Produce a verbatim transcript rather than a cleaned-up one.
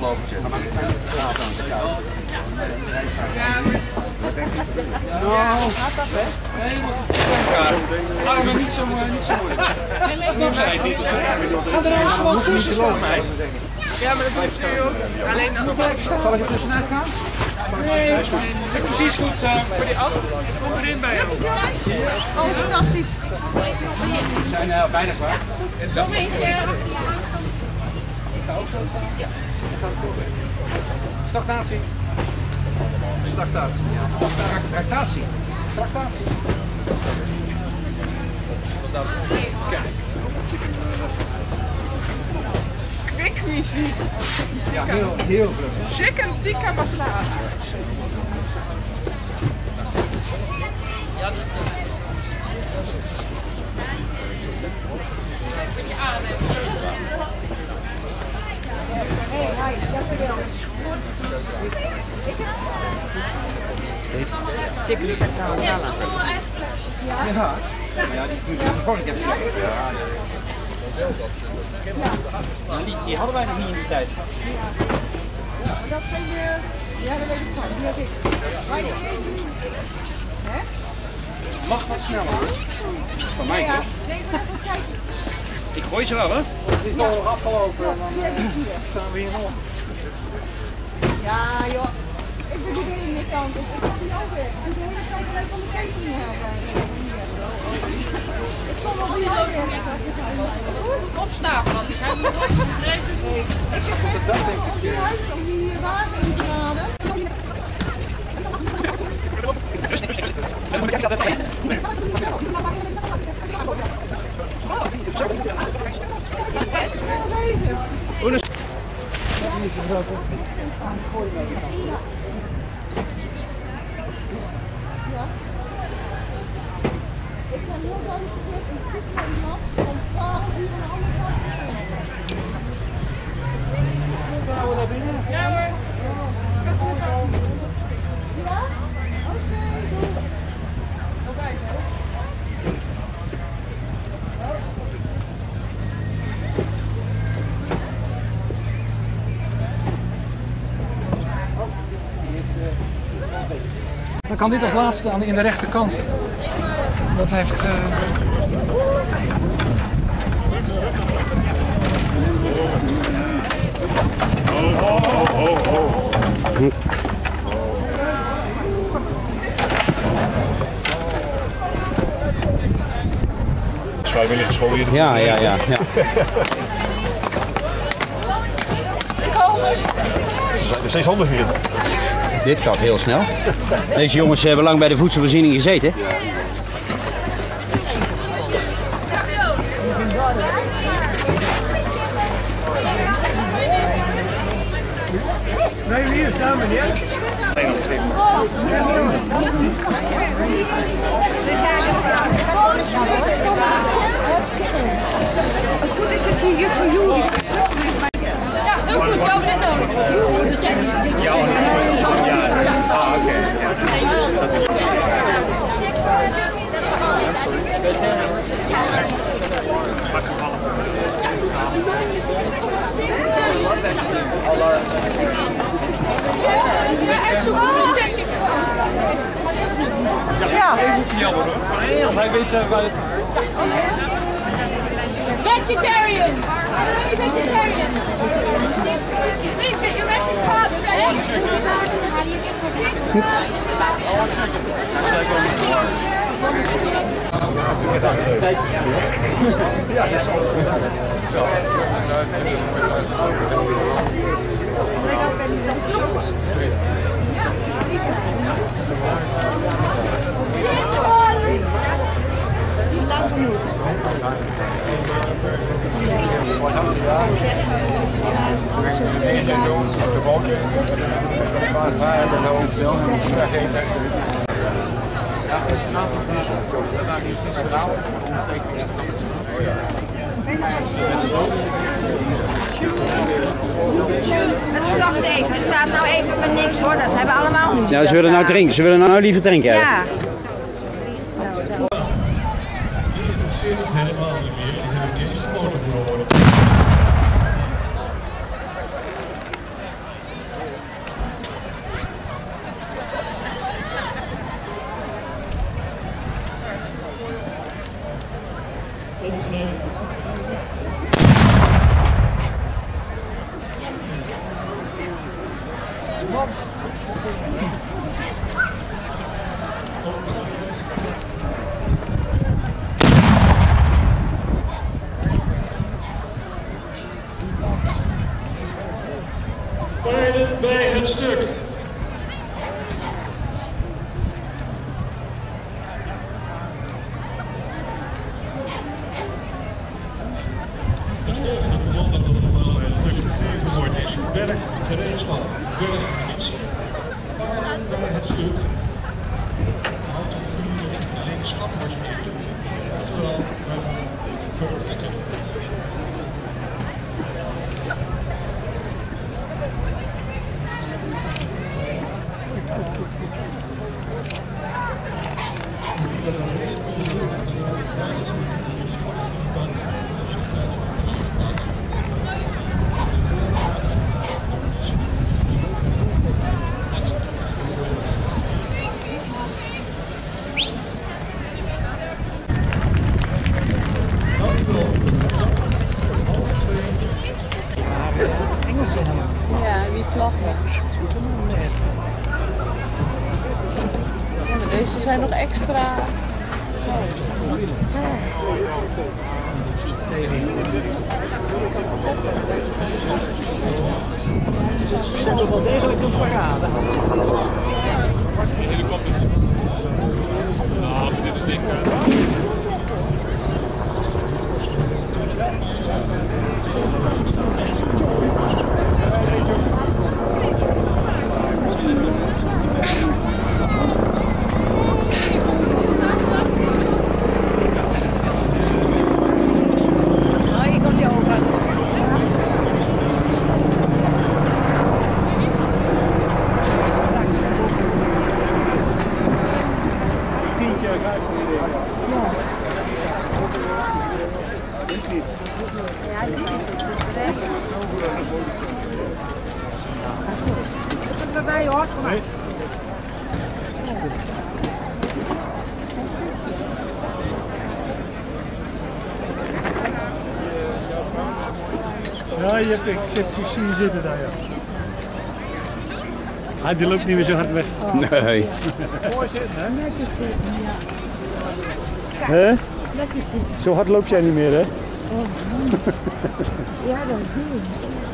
lovertje. Nou, armen niet zo moeilijk. Snap zij niet? Ga er eens gewoon tussen staan mij. Ja, maar dat blijft nu ook. Alleen dan blijf staan. Zal ik er tussenuit gaan? Nee, dat is precies goed zo. Voor die auto's, kom erin bij jou. Oh, fantastisch. We zijn uh, bijna klaar. Nog eentje. Ik ga ook zo staan. Ja. Stagnatie. Stagnatie. Ja. Tractatie. Tractatie. Kijk. Kwikvisie. Ja, heel, heel vlug. Chicken tikka masala. Ja, dat Chicken tikka masala. Ja, ja, die moet je gewoon even kijken. Ja, ja. Die, die hadden wij nog niet in die tijd. Ja, dat zijn de... Ja, dat weet ik van. Die heb ik. Maar die weet ik niet. Hè? Mag wat sneller hoor. Van mij dus. Nee, dat even kijken. Ik gooi ze wel hè. Het is nog afgelopen. Dan staan we hier nog. Ja joh. Ik ben de hele kant. Ik ga die ook weg. Ik ben de hele tijd alleen van de catering helpen. Ik kom op die ook weg. Opstapelen. Ik heb echt op die huis om die wagen in te laden. Ik heb heel duidelijk gezegd in goed Nederlands om twaalf uur en anders gaan we naar binnen? Ja hoor. Ja? Oké, doe. Oké, zo. Dan kan dit als laatste aan in de rechterkant. Dat heeft... Uh... Oh, oh, oh, oh. Vrijwillige school hier. Ja, ja, ja. ja. Ze zijn er steeds handiger in. Dit gaat heel snel. Deze jongens hebben lang bij de voedselvoorziening gezeten. Nee, hier staan meneer. Goed is het hier voor jullie. Ja, heel goed. Jou net ook. Ja, ah, oké. Ja. Jammer hoor. Hij weet uh, waar het... Vegetarian! Vegetarian! Please get your ration card ready! Ja, dat is alles goed. Lang genoeg. Ja, het is een aantal van de zondag. We waren hier gisteravond voor de ondertekening. Het stopt even, het staat nou even met niks hoor, dat hebben we allemaal niet. Ja, ze willen nou drinken, ze willen nou liever drinken. Ja. Helemaal niet meer, die hebben de eerste motor verloren. gereedschap, burgermunitie. Naar het stuk. Houd het vuur links afmarcheren. Oftewel, wij gaan vertrekken. Ja, die platte. Ja, maar deze zijn nog extra. Ze hebben wel degelijk een parade. Nou, dit is dik. Oh, hier komt hij over. Tientje uit voor iedereen. Ja, die is het bij mij hoor. Kom maar. Ja, je hebt, ik, zit, ik zie je zitten daar, ja. Ah, die loopt niet meer zo hard weg. Nee. Hè? Zo hard loop jij niet meer, hè? Ja, dat zie je.